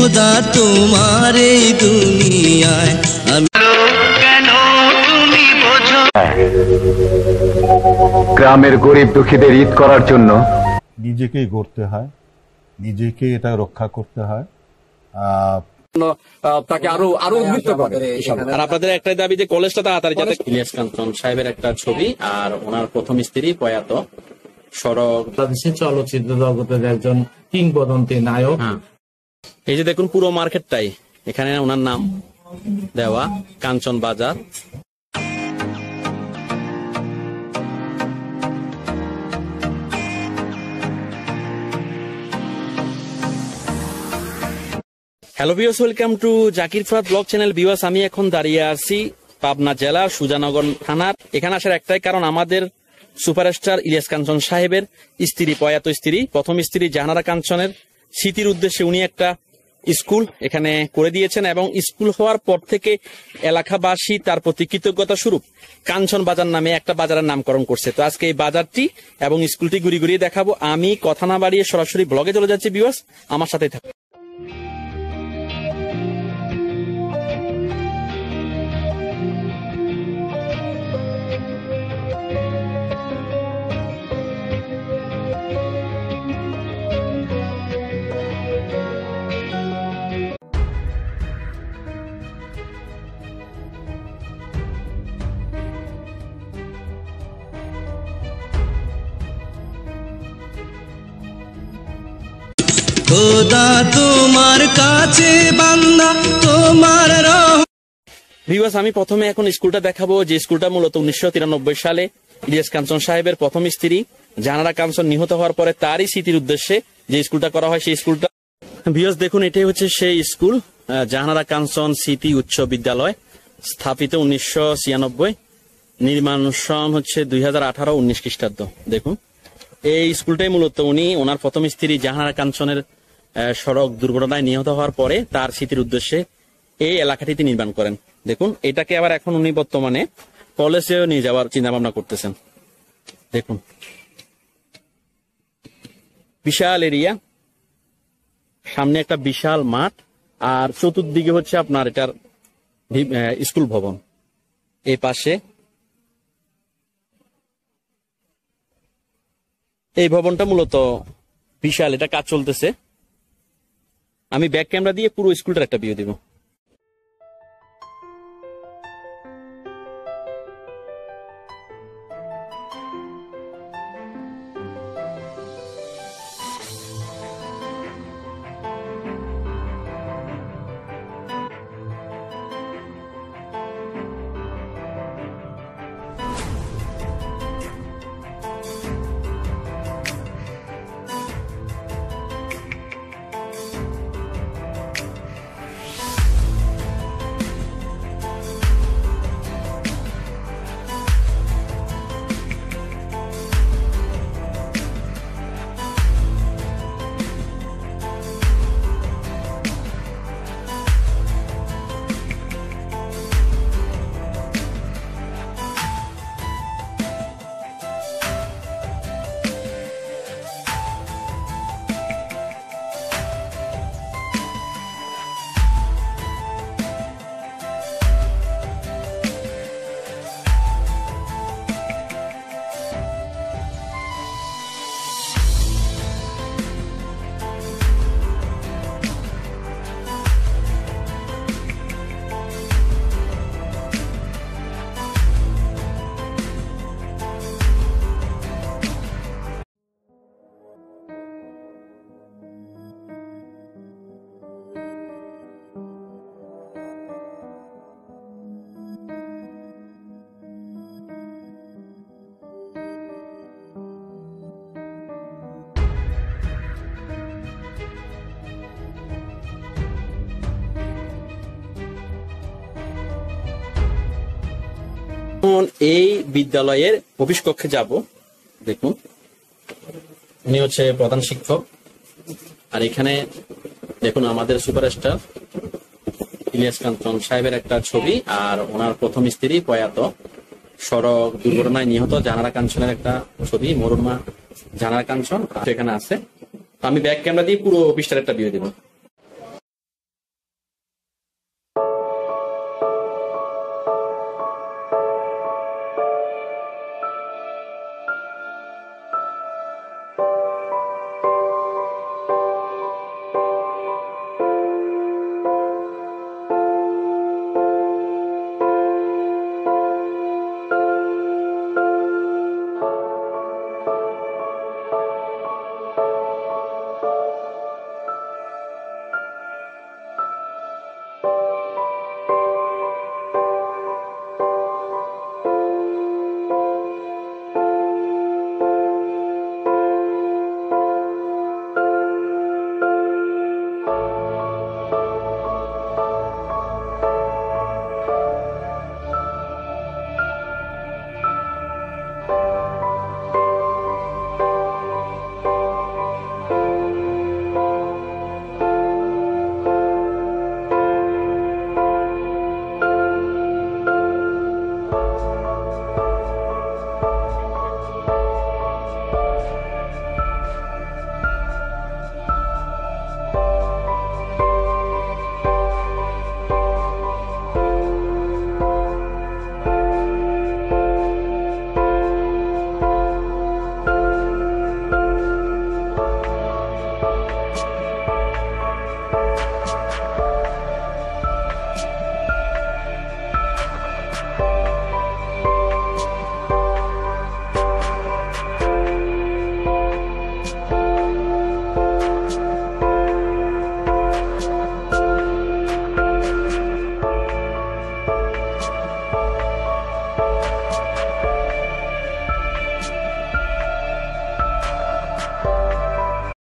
খোদা তোমার এই দুনিয়ায় আমি কেন তুমি বোঝো। গ্রামের গরিব দুঃখীদের ঈদ করার জন্য নিজেকেই গড়তে হয়, নিজেকে এটা রক্ষা করতে হয়। তাকে আরো উদ্বুদ্ধ করে। আর আপনাদের একটাই দাবি যে কলেজটা তাড়াতাড়ি যাতে। ইলিয়াস কাঞ্চন সাহেবের একটা ছবি আর ওনার প্রথম স্ত্রী প্রয়াত সড়ক চলচ্চিত্র জগতের একজন কিংবদন্তি নায়ক। এই যে দেখুন পুরো মার্কেটটাই এখানে ওনার নাম দেওয়া, Kanchan Bazar. Hello viewers, welcome to Zakir Farad blog channel. Viewers, আমি এখন দাঁড়িয়ে আছি পাবনা জেলার সুজানগর থানার। এখানে আসার একটাই কারণ, আমাদের সুপারস্টার ইলিয়াস কাঞ্চন সাহেবের স্ত্রী, প্রয়াত স্ত্রী, প্রথম স্ত্রী জাহানারা কাঞ্চনের স্মৃতির উদ্দেশ্যে উনি একটা স্কুল এখানে করে দিয়েছেন এবং স্কুল হওয়ার পর থেকে এলাকাবাসী তার প্রতি কৃতজ্ঞতা স্বরূপ কাঞ্চন বাজার নামে একটা বাজারের নামকরণ করছে। তো আজকে এই বাজারটি এবং স্কুলটি ঘুরিয়ে ঘুরিয়ে দেখাবো। আমি কথা না বাড়িয়ে সরাসরি ব্লগে চলে যাচ্ছি। ভিউয়ার্স, আমার সাথেই থাকুন। খোদা তোমার কাছে বান্দা তোমার ভিউয়ার্স, আমি প্রথমে এখন স্কুলটা দেখাবো, যে স্কুলটা মূলত 1993 সালে ইলিয়াস কাঞ্চন সাহেবের প্রথম স্ত্রী জাহানারা কাঞ্চন নিহত হওয়ার পরে তারই স্মৃতির উদ্দেশ্যে যে স্কুলটা করা হয়, সেই স্কুলটা। ভিউয়ার্স দেখুন, এটাই হচ্ছে সেই স্কুল, জাহানারা কাঞ্চন স্মৃতি উচ্চ বিদ্যালয়, স্থাপিত 1996, নির্মাণ সন হচ্ছে 2018-19 খ্রিস্টাব্দ। দেখুন, এই স্কুলটাই মূলত উনি ওনার প্রথম স্ত্রী জাহানারা কাঞ্চনের সড়ক দুর্ঘটনায় নিহত হওয়ার পরে তার স্মৃতির উদ্দেশ্যে এই এলাকাটিতে নির্মাণ করেন। দেখুন, এটাকে আবার এখন উনি বর্তমানে কলেজেও নিয়ে যাওয়ার চিন্তা ভাবনা করতেছেন। দেখুন, বিশাল এরিয়া, সামনে একটা বিশাল মাঠ, আর চতুর্দিকে হচ্ছে আপনার এটার স্কুল ভবন। এই পাশে এই ভবনটা মূলত বিশাল, এটা কাজ চলতেছে। আমি ব্যাক ক্যামেরা দিয়ে পুরো স্কুলটার একটা ভিউ দিব। এই বিদ্যালয়ের প্রবেশ কক্ষে যাব। দেখুন, উনি হচ্ছে প্রধান শিক্ষক, আর এখানে দেখুন আমাদের সুপারস্টার ইলিয়াস কাঞ্চন সাহেবের একটা ছবি আর ওনার প্রথম স্ত্রী প্রয়াত সড়ক দুর্ঘটনায় নিহত জাহানারা কাঞ্চনের একটা ছবি, মরুমা জাহানারা কাঞ্চন এখানে আছে। আমি ব্যাক ক্যামেরা দিয়ে পুরো অফিসটার একটা ভিউ দেব।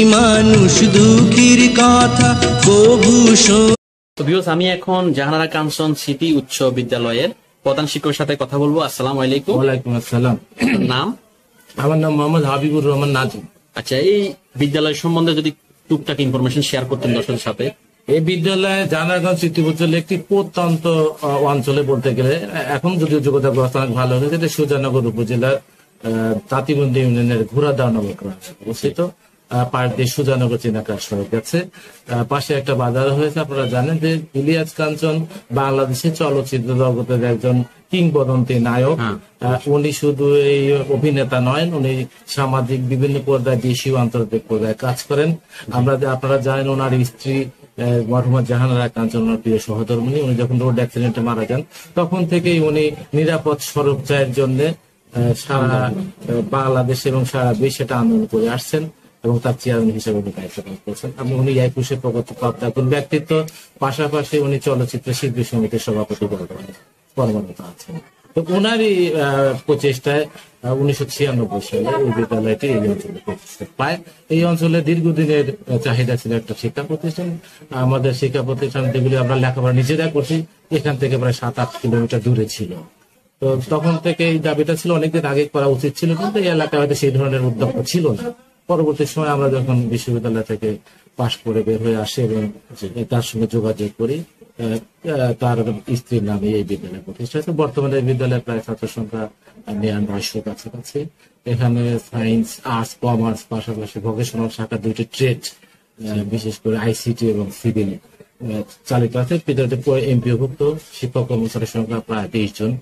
মানুষ দুঃখীর কথা কবু তো ভিউয়ার্স, আমি এখন জাহানারা কাঞ্চন স্মৃতি উচ্চ বিদ্যালয়ের প্রধান শিক্ষকের সাথে কথা বলবো। আসসালামু আলাইকুম। ওয়ালাইকুম আসসালাম। নাম? আমার নাম মোহাম্মদ হাবিবুর রহমান নাজিম। আচ্ছা, এই বিদ্যালয় সম্বন্ধে যদি টুকটাক ইনফরমেশন শেয়ার করতেন দর্শকদের সাথে। এই বিদ্যালয়ে জানারগঞ্জ স্মৃতি উচ্চলে একটি প্রত্যন্ত অঞ্চলে বলতে গেলে, এখন যদিও যোগাযোগ ব্যবস্থা অনেক ভালো হয়েছে, এটা সুজানগর উপজেলার তাঁতিবন্দি ইউনিয়নের ঘোড়াদাও নামক গ্রামে অবস্থিত। পাশ দিয়ে সুজানগর চিনাকার সড়ক গেছে, পাশে একটা বাজার হয়েছে। আপনারা জানেন যে ইলিয়াস কাঞ্চন বাংলাদেশের চলচ্চিত্র জগতের একজন কিংবদন্তি নায়ক। উনি শুধু এই অভিনেতা নয়, উনি সামাজিক বিভিন্ন পর্যায়ে, দেশীয় আন্তর্জাতিক পর্যায়ে কাজ করেন। আপনারা জানেন ওনার স্ত্রী মরহুমা জাহানারা কাঞ্চন ওনার প্রিয় সহধর্মিণী। উনি যখন রোড অ্যাক্সিডেন্টে মারা যান, তখন থেকেই উনি নিরাপদ সড়ক চায়ের জন্য সারা বাংলাদেশ এবং সারা দেশে এটা আন্দোলন করে আসছেন এবং তার চেয়ারম্যান হিসেবে উনি দায়িত্ব পালন করছেন। আপনি উনি একুশে প্রগতিপ্রাপ্ত একজন ব্যক্তিত্ব, পাশাপাশি উনি চলচ্চিত্র শিল্পী সমিতির সভাপতি কর্মরত আছেন। তো ওনারই প্রচেষ্টায় 1996 সালে এই বিদ্যালয়টি এই অঞ্চলে প্রতিষ্ঠা পায়। এই অঞ্চলে দীর্ঘদিনের চাহিদা ছিল একটা শিক্ষা প্রতিষ্ঠান। আমাদের শিক্ষা প্রতিষ্ঠান যেগুলি আমরা লেখাপড়া নিজেরা করছি, এখান থেকে প্রায় 7-8 কিলোমিটার দূরে ছিল। তো তখন থেকে এই দাবিটা ছিল অনেকদিন আগে করা উচিত ছিল, কিন্তু এই এলাকায় হয়তো সেই ধরনের উদ্যোগ ছিল না। পরবর্তী সময় আমরা যখন বিশ্ববিদ্যালয় থেকে পাশ করে বের হয়ে আসি এবং তার সঙ্গে যোগাযোগ করি, তার স্ত্রীর নামে এই বিদ্যালয় প্রতিষ্ঠা হয়েছে। বর্তমানে এই বিদ্যালয়ের প্রায় ছাত্র সংখ্যা 900 কাছাকাছি। এখানে সায়েন্স, আর্টস, কমার্স পাশাপাশি ভোকেশনাল শাখা 2টি ট্রেড, বিশেষ করে আইসিটি এবং সিভিল চালিত আছে। বিদ্যালয়টি এমপিওভুক্ত, শিক্ষক কর্মচারীর সংখ্যা প্রায় 23 জন।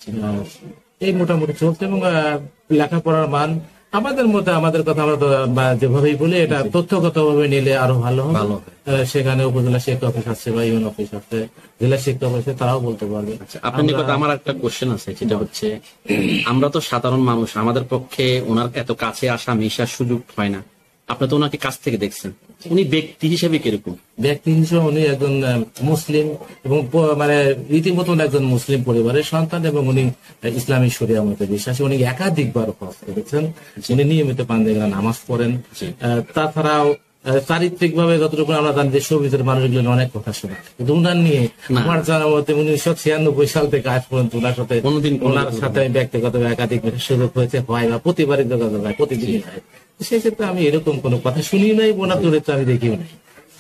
এই মোটামুটি চলছে এবং লেখাপড়ার মান আমাদের মধ্যে, আমাদের কথা আমরা যেভাবেই বলি, এটা তথ্যগত ভাবে নিলে আরো ভালো হবে। সেখানে উপজেলা শিক্ষা অফিস আছে বা ইউনিয়ন অফিস আছে, জেলা শিক্ষা অফিস আছে, তারাও বলতে পারবে। আপনার কথা আমার একটা কোশ্চেন আছে, যেটা হচ্ছে আমরা তো সাধারণ মানুষ, আমাদের পক্ষে ওনার এত কাছে আসা মেশার সুযোগ হয় না। আপনি তো ওনাকে কাছ থেকে দেখছেন, উনি ব্যক্তি হিসেবে কিরকম? ব্যক্তি হিসেবে উনি একজন মুসলিম এবং মানে রীতিমতো একজন মুসলিম পরিবারের সন্তান এবং উনি ইসলামী শরিয়া মতে বিশ্বাসী। উনি একাধিকবার হজ করেছেন, উনি নিয়মিত পাঞ্জাবিরা নামাজ পড়েন। তাছাড়াও চারিত্রিক ভাবে যতটুকু আমরা জানি যে শোবিজের মানুষগুলো অনেক কথা শোনা, কিন্তু উনার নিয়ে আমার জানা মতে 1996 সাল থেকে আজ পর্যন্ত ওনার সাথে ব্যক্তিগত একাধিক সুযোগ হয়েছে, হয় বা প্রতিবারই যোগাযোগ হয়, প্রতিদিনই হয়। সেক্ষেত্রে আমি এরকম কোনো কথা শুনি নাই, ওনার চরিত্র আমি দেখিও নাই।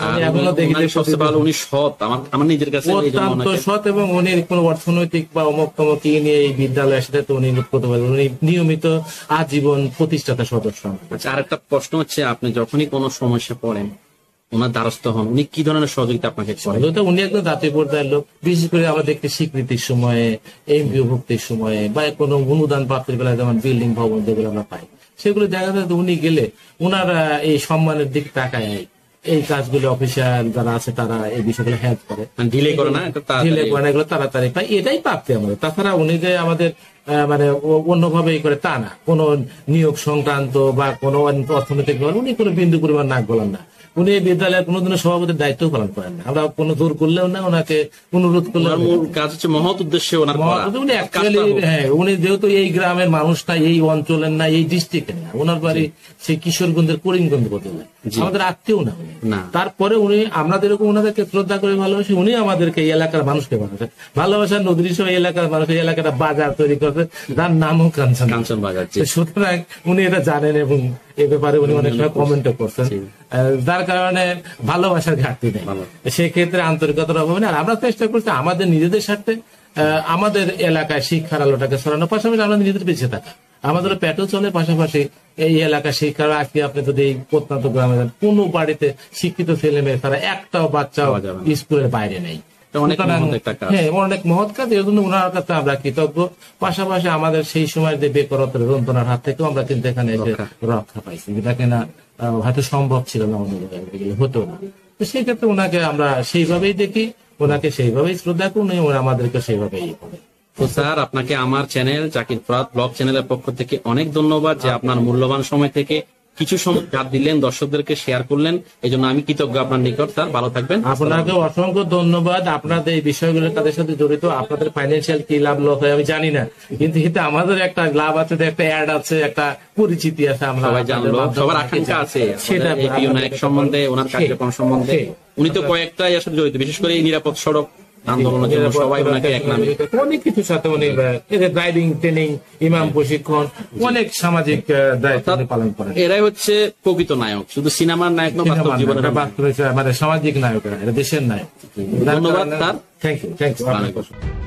আমার নিজের কাছে অত্যন্ত সৎ এবং উনি কোনো অর্থনৈতিক বা অমুক তমক নিয়ে এই বিদ্যালয়ের সাথে তো উনি করতে পারেন। উনি নিয়মিত আজীবন প্রতিষ্ঠাতা সদস্য। আচ্ছা, আরেকটা প্রশ্ন হচ্ছে, আপনি যখনই কোনো সমস্যা পড়েন, ওনার দ্বারস্থ হন, উনি কি ধরনের সহযোগিতা আপনাকে করেন? উনি একজন জাতীয় পর্যায়ের লোক। বিশেষ করে আমাদের একটি স্বীকৃতির সময়ে, এমপিও ভুক্তির সময়ে বা কোনো অনুদান প্রাপ্তির বেলায়, যেমন বিল্ডিং ভবন যেগুলো আমরা পাই, সেগুলো দেখা যায় উনি গেলে ওনারা এই সম্মানের দিক তাকায় এই কাজগুলো অফিসিয়াল যারা আছে তারা এই বিষয়গুলো হেল্প করে, ডিলে করে না, এগুলো তাড়াতাড়ি পাই, এটাই প্রাপ্তি আমাদের। তাছাড়া উনি যে আমাদের মানে অন্যভাবে করে তা না, কোন নিয়োগ সংক্রান্ত বা কোনো অর্থনৈতিক উনি কোনো বিন্দু পরিমাণ নাক গলান না। উনি এই বিদ্যালয়ের কোনোদিনও সভাপতির দায়িত্ব পালন করেন না। আমরা কোনো জোর করলেও না, ওনাকে অনুরোধ করলেও। মূল কাজ হচ্ছে মহৎ উদ্দেশ্যে উনি অ্যাকচুয়ালি, হ্যাঁ, উনি যেহেতু এই গ্রামের মানুষ না, এই অঞ্চলের না, এই ডিস্ট্রিক্টের না, ওনার বাড়ি সেই কিশোরগঞ্জের করিমগঞ্জ উপজেলায়, আমাদের আত্মীয় না। তারপরে উনি আমরা যেরকম ওনাদেরকে শ্রদ্ধা করে ভালোবাসি, উনি আমাদেরকে এই এলাকার মানুষকে ভালোবাসেন। নদীর সময় এলাকার মানুষ এই এলাকাটা বাজার তৈরি করছে, যার নামও কাঞ্চন বাজার। সুতরাং উনি এটা জানেন এবং এ ব্যাপারে উনি অনেক সময় কমেন্টও করছেন, যার কারণে ভালোবাসার ঘাটতি নেই। সেক্ষেত্রে আন্তরিকতার অভাব নেই। আর আমরা চেষ্টা করছি আমাদের নিজেদের স্বার্থে আমাদের এলাকায় শিক্ষার আলোটাকে ছড়ানোর পাশাপাশি আমরা নিজেদের বেঁচে থাকা, আমাদের পেটও চলে, পাশাপাশি এই এলাকায় শিক্ষার। আজকে আপনি যদি এই প্রত্যন্ত গ্রামে যান, কোনো বাড়িতে শিক্ষিত ছেলে মেয়ে তারা একটাও বাচ্চাও স্কুলের বাইরে নেই। হ্যাঁ, অনেক মহৎ কাজ। এই জন্য ওনার কাছে আমরা কৃতজ্ঞ। পাশাপাশি আমাদের সেই সময় যে বেকারত্বের যন্ত্রণার হাত থেকেও আমরা কিন্তু এখানে এসে রক্ষা পাইছি, যেটা কিনা হয়তো সম্ভব ছিল না, হতো না। তো সেই ক্ষেত্রে ওনাকে আমরা সেইভাবেই দেখি, ওনাকে সেইভাবেই শ্রদ্ধা করি, ওরা আমাদেরকে সেইভাবেই করে। তো স্যার, আপনাকে আমার চ্যানেল জাকির ফরাদ ব্লগ চ্যানেলের পক্ষ থেকে অনেক ধন্যবাদ যে আপনার মূল্যবান সময় থেকে কিছু সময় চাপ দিলেন, দর্শকদেরকে শেয়ার করলেন, এই জন্য আমি কৃতজ্ঞ আপনার নিকট। স্যার ভালো থাকবেন। আপনাকে অসংখ্য ধন্যবাদ। আপনাদের এই বিষয়গুলো তাদের সাথে জড়িত, আপনাদের ফাইন্যান্সিয়াল কি লাভ লস হয় আমি জানি না, কিন্তু এতে আমাদের একটা লাভ আছে, একটা অ্যাড আছে, একটা পরিচিতি আছে, আমরা সবাই জানলো, সবার আকাঙ্ক্ষা আছে সেটা নায়ক সম্বন্ধে, ওনার কার্যক্রম সম্বন্ধে। উনি তো কয়েকটাই আসলে জড়িত, বিশেষ করে এই নিরাপদ সড়ক আন্দোলনের জন্য সবাই ওনাকে এক নামে, অনেক কিছুর সাথে উনি ড্রাইভিং ট্রেনিং, ইমাম প্রশিক্ষণ, অনেক সামাজিক দায়িত্ব উনি পালন করেন। এরাই হচ্ছে প্রকৃত নায়ক, শুধু সিনেমার নায়ক না, বাস্তব জীবনের মানে সামাজিক নায়ক, এটা দেশের নায়ক। ধন্যবাদ sir. Thank you, thank you.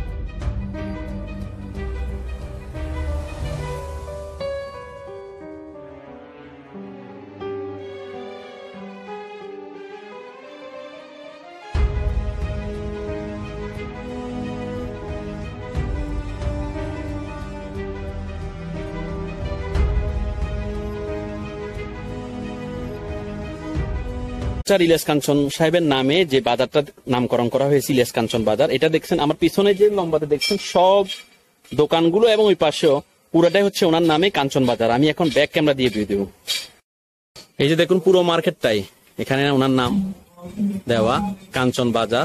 Ilias Kanchan সাহেবের নামে যে বাজারটা নামকরণ করা হয়েছে ইলিয়াস কাঞ্চন বাজার, এটা দেখছেন আমার পিছনে যে লম্বাতে দেখছেন সব দোকানগুলো এবং ওই পাশেও পুরোটাই হচ্ছে ওনার নামে কাঞ্চন বাজার। আমি এখন ব্যাক ক্যামেরা দিয়ে দেব। এই যে দেখুন পুরো মার্কেটটাই এখানে ওনার নাম দেওয়া, কাঞ্চন বাজার।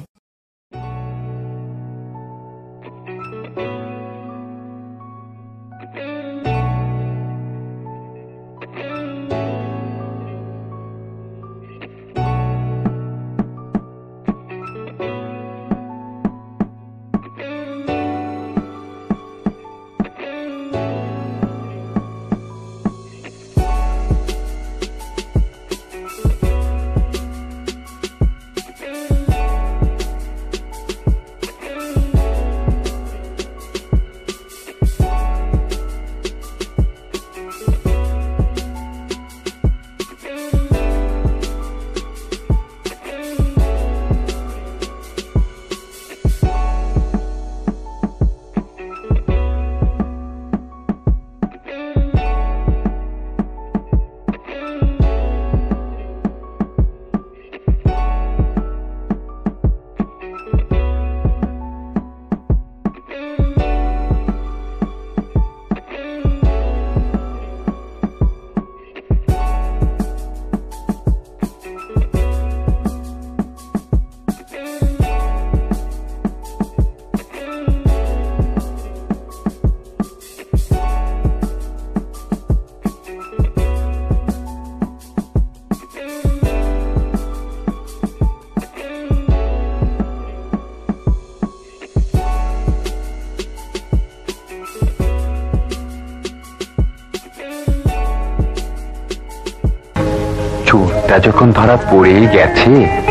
চোরটা যখন ধরা পড়েই গেছে,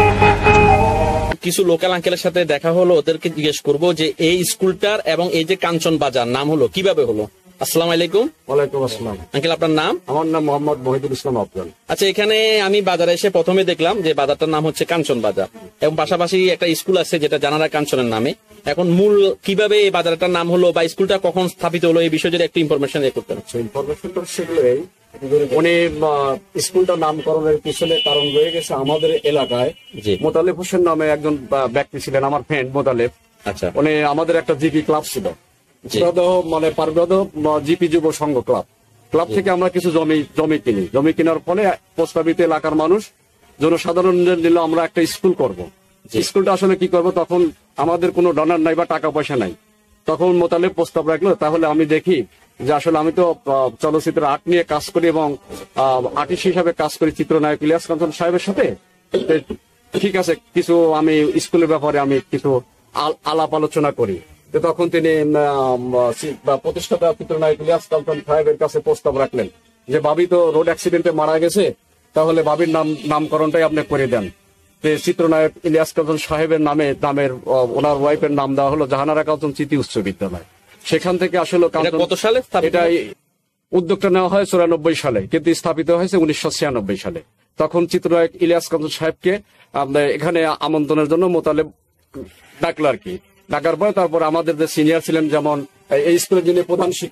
কিছু লোকাল আঙ্কেলের সাথে দেখা হলো, ওদেরকে জিজ্ঞেস করবো যে এই স্কুলটার এবং এই যে কাঞ্চন বাজার নাম হলো কিভাবে হলো। আসসালামু আলাইকুম। ওয়ালাইকুম আসসালাম। আঙ্কেল আপনার নাম? আমার নাম মোহাম্মদ মহিদুল ইসলাম আফজাল। আচ্ছা, এখানে আমি বাজারে এসে প্রথমে দেখলাম যে বাজারটার নাম হচ্ছে কাঞ্চন বাজার এবং পাশাপাশি একটা স্কুল আছে যেটা জানারা কাঞ্চনের নামে। এখন মূল কিভাবে এই বাজারটার নাম হলো বা স্কুলটা কখন স্থাপিত হলো এই বিষয়ে যদি একটু ইনফরমেশন করতেন। ইনফরমেশনটা সেগুলোই, উনি স্কুলটা নামকরণের পিছনে কারণ রয়ে গেছে আমাদের এলাকায় মোতালেব হোসেন নামে একজন ব্যক্তি ছিলেন, আমার ফ্রেন্ড মোতালেব। আচ্ছা, উনি আমাদের একটা জিপি ক্লাব ছিল, মানে পারব্রদ জিপি যুব সংঘ ক্লাব থেকে আমরা কিছু জমি কিনি। জমি কেনার ফলে প্রস্তাবিত এলাকার মানুষ জনসাধারণদের নিল আমরা একটা স্কুল করব। স্কুলটা আসলে কি করব, তখন আমাদের কোনো ডোনার নাই বা টাকা পয়সা নাই। তখন মোতালেব প্রস্তাব রাখলো, তাহলে আমি দেখি যে আসলে আমি তো চলচ্চিত্র আর্ট নিয়ে কাজ করি এবং আর্টিস্ট হিসাবে কাজ করি চিত্রনায়ক ইলিয়াস কাঞ্চন সাহেবের সাথে। ঠিক আছে, কিছু আমি স্কুলের ব্যাপারে আমি কিছু আলাপ আলোচনা করি। তখন তিনি প্রতিষ্ঠাতা চিত্রনায়ক ইলিয়াস কাঞ্চন সাহেবের কাছে প্রস্তাব রাখলেন যে বাবি তো রোড অ্যাক্সিডেন্টে মারা গেছে, তাহলে বাবির নামকরণটাই আপনি করে দেন। চিত্রনায়ক ইলিয়াস কাঞ্চন সাহেবের নামের ওনার ওয়াইফের নাম দেওয়া হলো জাহানারা কাঞ্চন স্মৃতি উচ্চ বিদ্যালয়। সেখান থেকে আসলে কত সালে এটা উদ্যোগটা নেওয়া হয় 94 সালে, কিন্তু স্থাপিত হয়েছে 1996 সালে। তখন চিত্রনায়ক ইলিয়াস কাঞ্চন সাহেবকে এখানে আমন্ত্রণের জন্য মোতালেব ডাকলো আর কি। ডাকার পরে তারপর আমাদের যে সিনিয়র ছিলেন, যেমন এই স্কুলের যিনি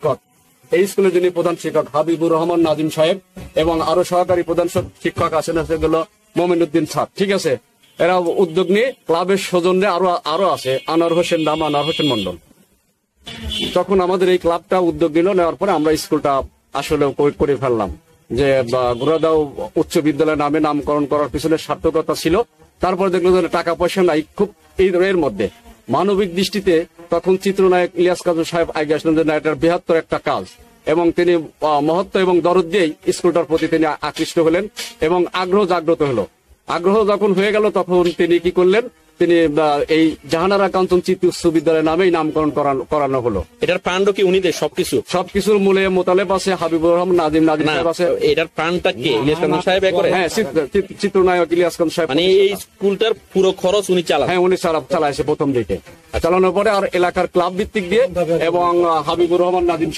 প্রধান শিক্ষক হাবিবুর রহমান নাজিম সাহেব এবং আরো সহকারী প্রধান শিক্ষক আছেন, সেগুলো মোমিনুদ্দিন স্যার। ঠিক আছে, এরা উদ্যোগ নিয়ে ক্লাবের সৌজন্যে আরো আছে আনোয়ার হোসেন মন্ডল। তখন আমাদের এই ক্লাবটা উদ্যোগ নিল, নেওয়ার পরে আমরা স্কুলটা আসলে করে ফেললাম। যে ঘোড়াদাও উচ্চ বিদ্যালয় নামে নামকরণ করার পিছনে সার্থকতা ছিল। তারপর দেখলো যে টাকা পয়সা নাই খুব এর মধ্যে মানবিক দৃষ্টিতে তখন চিত্রনায়ক ইলিয়াস কাঞ্চন সাহেব আগে আসলেন যে না এটার বৃহত্তর একটা কাজ, এবং তিনি মহত্ব এবং দরদ দিয়েই স্কুলটার প্রতি তিনি আকৃষ্ট হলেন এবং আগ্রহ জাগ্রত হলো। আগ্রহ যখন হয়ে গেল তখন তিনি কি করলেন, তিনি এই জাহানারা কাঞ্চন চিত্ত উচ্চ বিদ্যালয় নামেই নামকরণ করানো হলো। এটার প্রাণ কি উনিদের সবকিছুর মূলে মোতালেব আছে, হাবিবুর রহমান নাজিম সাহেব আছে। এটার প্রাণটা কে? ইলিয়াস কাঞ্চন সাহেব করে? হ্যাঁ, চিত্রনায়ক ইলিয়াস কাঞ্চন সাহেব। মানে এই স্কুলটার পুরো খরচ উনি চালান? হ্যাঁ, উনি চালাইছে প্রথম দিকে, চালানোর পরে আর এলাকার ক্লাব ভিত্তিক দিয়ে এবং হাবিবুর রহমান নাজিম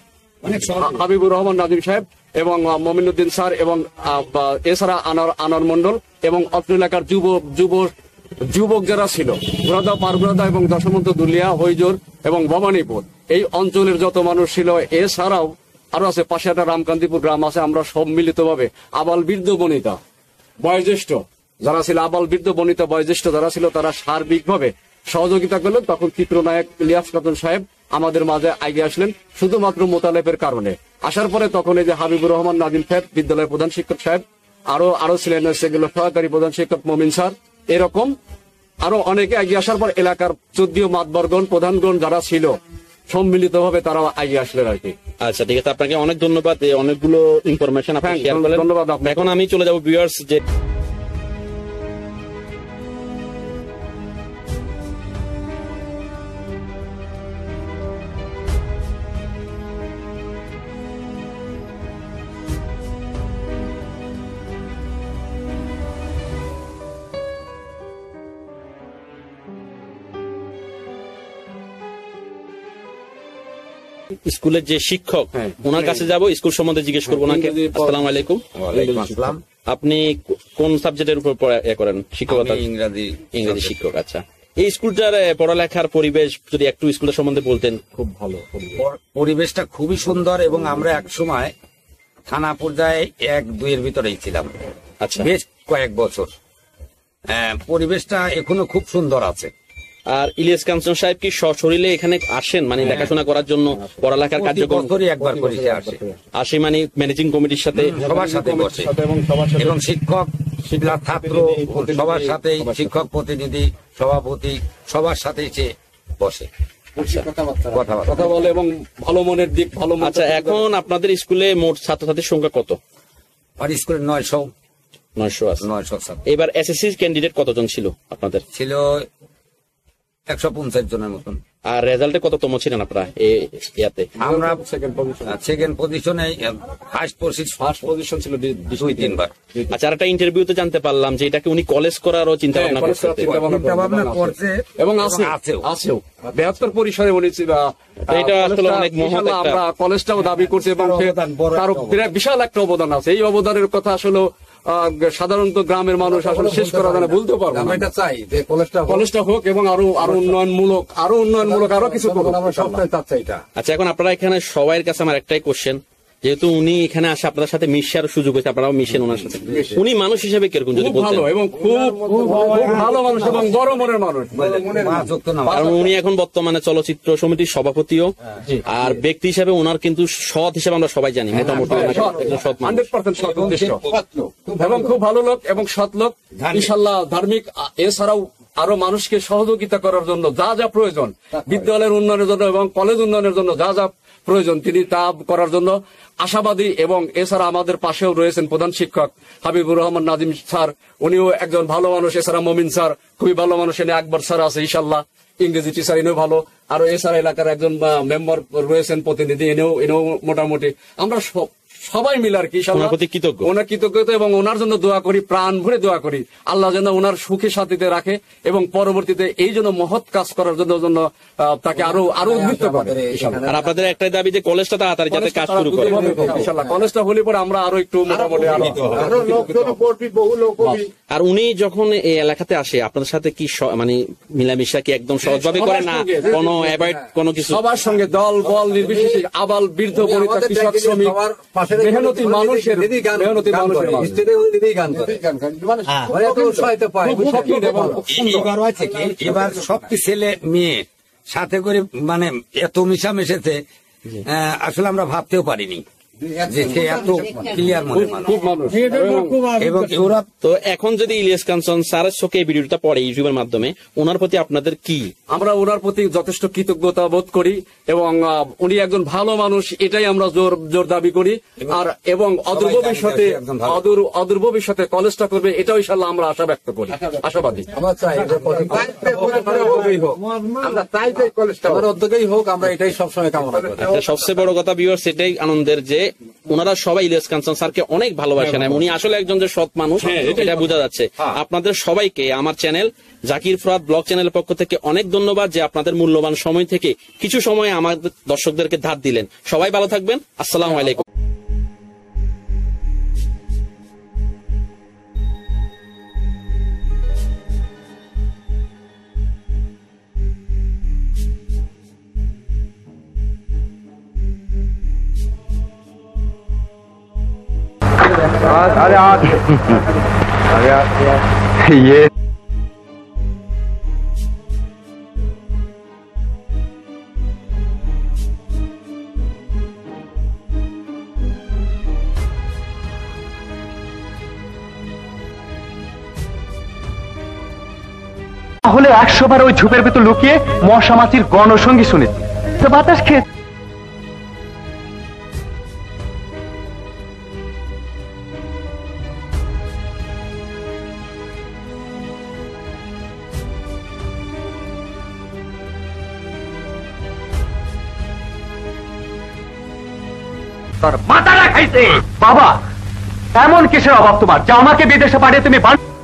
সাহেব এবং মমিনুদ্দিন স্যার এবং এছাড়া আনোয়ার মন্ডল এবং অত্র এলাকার যুবক যারা ছিল, ঘোড়াদা, পারঘোড়াদা এবং দশমন্ত, দুলিয়া, হইজোর এবং ভবানীপুর, এই অঞ্চলের যত মানুষ ছিল, এছাড়াও আরো আছে পাশে একটা রামকান্তিপুর গ্রাম আছে, আমরা সব মিলিতভাবে আবাল বৃদ্ধ বনিতা বয়োজ্যেষ্ঠ যারা ছিল, বয়োজ্যেষ্ঠ যারা ছিল, তারা সার্বিকভাবে সহযোগিতা করলেন। তখন চিত্রনায়ক ইলিয়াস কাঞ্চন সাহেব আমাদের মাঝে এগিয়ে আসলেন শুধুমাত্র মোতালেবের কারণে। আসার পরে তখন এই যে হাবিবুর রহমান নাজিম সাহেব, বিদ্যালয়ের প্রধান শিক্ষক সাহেব, আরো ছিলেন সেগুলো সহকারী প্রধান শিক্ষক মমিন স্যার, এরকম আরো অনেকে এগিয়ে আসার পর এলাকার 14 মাতবরগণ, প্রধানগণ যারা ছিল সম্মিলিত ভাবে তারা এগিয়ে আসলেন আর কি। আচ্ছা, ঠিক আছে, আপনাকে অনেক ধন্যবাদ, অনেকগুলো ইনফরমেশন আপনি শেয়ার করলেন। ধন্যবাদ। এখন আমি চলে যাবো ভিউয়ার্স যে স্কুলের যে শিক্ষক, ওনার কাছে যাব, স্কুল সম্বন্ধে জিজ্ঞেস করবো ওনাকে। আসসালামু আলাইকুম। আপনি কোন সাবজেক্টের উপর করেন শিক্ষকতা? ইংরেজি শিক্ষক। আচ্ছা, এই স্কুলটার পড়ালেখার পরিবেশ যদি একটু স্কুলের সম্বন্ধে বলতেন। খুব ভালো পরিবেশটা, খুবই সুন্দর, এবং আমরা এক সময় থানা পর্যায়ে 1-2 ভিতরেই ছিলাম। আচ্ছা, বেশ কয়েক বছর। পরিবেশটা এখনো খুব সুন্দর আছে। আর ইলিয়াস কাঞ্চন সাহেব কি সশরীরে এখানে আসেন, মানে দেখাশোনা করার জন্য, পড়ালেখার কার্যক্রম একবার করে আসে, মানে ম্যানেজিং কমিটির সাথে সবার সাথে বসে, এবং শিক্ষক, ছাত্র সবার সাথে, শিক্ষক প্রতিনিধি, সভাপতি সবার সাথে সে বসে, কথা বলে এবং ভালো মনের দিক ভালো। আচ্ছা, এখন আপনাদের স্কুলে মোট ছাত্রছাত্রীর সংখ্যা কত? আর স্কুলে 900 আছে। 900। এবার এসএসসি ক্যান্ডিডেট কতজন ছিল আপনাদের? ছিল 150 জনের মতন। আর রেজাল্টে কততম ছিলেন আপনারা? আমরা সেকেন্ড পজিশনে, ফার্স্ট পজিশন ছিল 2-3 বার। আচ্ছা, আর একটা ইন্টারভিউতে জানতে পারলাম যে এটাকে উনি কলেজ করারও চিন্তা ভাবনা করছে এবং আছেও 72 পরিসরে উনি। এটা আসলে অনেক মহৎ একটা, আমরা কলেজটাও দাবি করছি এবং তার বিশাল একটা অবদান আছে। এই অবদানের কথা আসলে সাধারণত গ্রামের মানুষ আসলে শেষ করা যায় না, বলতে পারবো। আমরা এটা চাই যে কলেজটা হোক এবং আরো উন্নয়নমূলক আরো কিছু সবটাই চাচ্ছে এটা। আচ্ছা, এখন আপনারা এখানে সবার কাছে আমার একটাই কোশ্চেন, যেহেতু উনি এখানে আসে আপনাদের সাথে মিশার সুযোগ হয়েছে, আপনারাও মিশেন ওনার সাথে, উনি মানুষ হিসেবে কিরকম যদি বলতেন? ভালো এবং খুব ভালো মানুষ এবং বড় মনের মানুষ। কারণ উনি এখন বর্তমানে চলচ্চিত্র সমিতির সভাপতিও, আর ব্যক্তি হিসেবে ওনার কিন্তু সৎ হিসেবে আমরা সবাই জানি, মোটামুটি 100% সৎ এবং খুব ভালো লোক এবং সৎ লোক, ইনশাআল্লাহ ধার্মিক। এছাড়াও আরো মানুষকে সহযোগিতা করার জন্য যা যা প্রয়োজন, বিদ্যালয়ের উন্নয়নের জন্য এবং কলেজ উন্নয়নের জন্য যা যা প্রয়োজন, তিনি তা করার জন্য আশাবাদী। এবং এছাড়া আমাদের পাশেও রয়েছেন প্রধান শিক্ষক হাবিবুর রহমান নাজিম স্যার, উনিও একজন ভালো মানুষ। এছাড়া মমিন স্যার খুবই ভালো মানুষ, এনে আকবর স্যার আছে ইনশাল্লাহ, ইংরেজি টিচার, এনেও ভালো। আরো এছাড়া এলাকার একজন মেম্বার রয়েছেন প্রতিনিধি, এনেও মোটামুটি। আমরা সবাই মিলে আর কি ওনার কৃতজ্ঞতা এবং ওনার জন্য দোয়া করি, প্রাণ ভরে দোয়া করি, আল্লাহ যেন ওনার সুখে শান্তিতে রাখে এবং পরবর্তীতে এই জন্য মহৎ কাজ করার জন্য তাকে আরো উদ্বুদ্ধ করে। আর আপনাদের একটাই দাবি যে কলেজটা তাড়াতাড়ি যাতে কাজ শুরু করে, ইনশাআল্লাহ কলেজটা হলে পরে আমরা আরো একটু মোটামুটি আর উনি যখন এই এলাকাতে আসে আপনাদের সাথে কি মানে মিলামিশা কি একদম সহজভাবে করে না কোনো অ্যাভয়েড কোনো কিছু? সবার সঙ্গে দল বল নির্বিশেষে, আবাল বৃদ্ধ বনিতা কৃষক শ্রমিক মেহনতি মানুষের এবার সব ছেলে মেয়ে সাথে করে মানে এত মিশা মিশেছে, আসলে আমরা ভাবতেও পারিনি। যে সে এত ক্লিয়ার মনে মানুষ। খুব মানুষ এবং ওরা তো এখন যদি ইলিয়াস কাঞ্চন স্যারের চোখে এই ভিডিওটা পড়ে ইউটিউবের মাধ্যমে, ওনার প্রতি আপনাদের কি? আমরা ওনার প্রতি যথেষ্ট কৃতজ্ঞতা বোধ করি এবং উনি একজন ভালো মানুষ, এটাই আমরা জোর দাবি করি। আর এবং অদূর ভবিষ্যতে অদূর ভবিষ্যতে কলেজটা করবে, এটাও ইনশাআল্লাহ আমরা আশা ব্যক্ত করি, আশাবাদী। আমরা চাই আমরা চাই যে কলেজটা আমার উদ্যোগেই হোক, আমরা এটাই সবসময় কামনা করি। একটা সবচেয়ে বড় কথা ভিউয়ার্স, সেটাই আনন্দের যে ওনারা সবাই ইলিয়াস কাঞ্চন স্যারকে অনেক ভালোবাসেন এবং উনি আসলে একজন যে সৎ মানুষ এটা বোঝা যাচ্ছে। আপনাদের সবাইকে আমার চ্যানেল জাকির ফরহাদ ব্লগ চ্যানেলের পক্ষ থেকে অনেক ধন্যবাদ যে আপনাদের মূল্যবান সময় থেকে কিছু সময় আমাদের দর্শকদেরকে ধার দিলেন। সবাই ভালো থাকবেন, আসসালামু আলাইকুম। ये তাহলে 100 বার ওই ঝোপের ভেতর লুকিয়ে মশা মাছির গণসঙ্গী শুনেছি, তো বাতাস খেয়ে তোর মাথাটা খাইছে। বাবা, এমন কিসের অভাব তোমার যা আমাকে বিদেশে পাঠিয়ে তুমি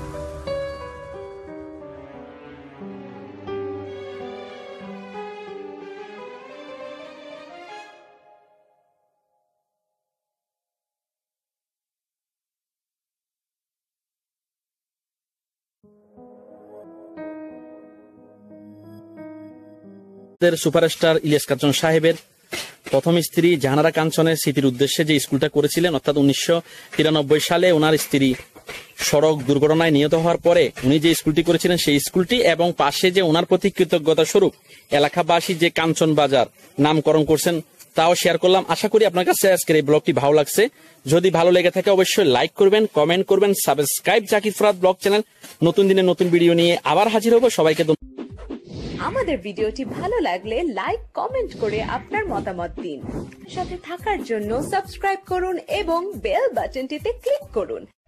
সুপারস্টার ইলিয়াস কাঞ্চন সাহেবের প্রথম স্ত্রী জাহানারা কাঞ্চনের স্মৃতির উদ্দেশ্যে যে স্কুলটা করেছিলেন, অর্থাৎ 1993 সালে ওনার স্ত্রী সড়ক দুর্ঘটনায় নিহত হওয়ার পরে উনি যে স্কুলটি করেছিলেন সেই স্কুলটি এবং পাশে যে ওনার প্রতি কৃতজ্ঞতা স্বরূপ এলাকাবাসী যে কাঞ্চন বাজার নামকরণ করছেন তাও শেয়ার করলাম। আশা করি আপনার কাছে আজকের এই ব্লগটি ভালো লাগছে। যদি ভালো লেগে থাকে অবশ্যই লাইক করবেন, কমেন্ট করবেন, subscribe Zakir Farhad blog channel. নতুন দিনে নতুন ভিডিও নিয়ে আবার হাজির হবো। সবাইকে আমাদের ভিডিওটি ভালো লাগলে লাইক কমেন্ট করে আপনার মতামত দিন। সাথে থাকার জন্য সাবস্ক্রাইব করুন এবং বেল বাটনটিতে ক্লিক করুন।